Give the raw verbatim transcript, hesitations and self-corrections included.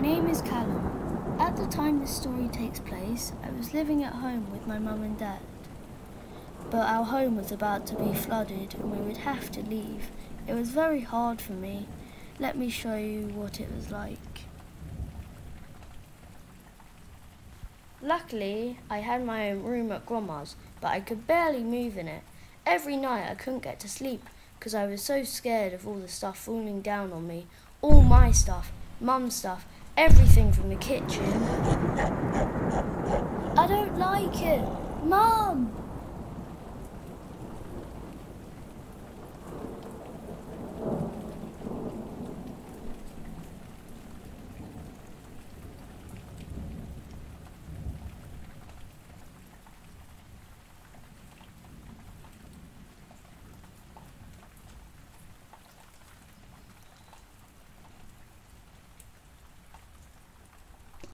name is Callum. At the time this story takes place, I was living at home with my mum and dad. But our home was about to be flooded and we would have to leave. It was very hard for me. Let me show you what it was like. Luckily, I had my own room at Grandma's, but I could barely move in it. Every night I couldn't get to sleep because I was so scared of all the stuff falling down on me. All my stuff, Mum's stuff, everything from the kitchen. I don't like it. Mum!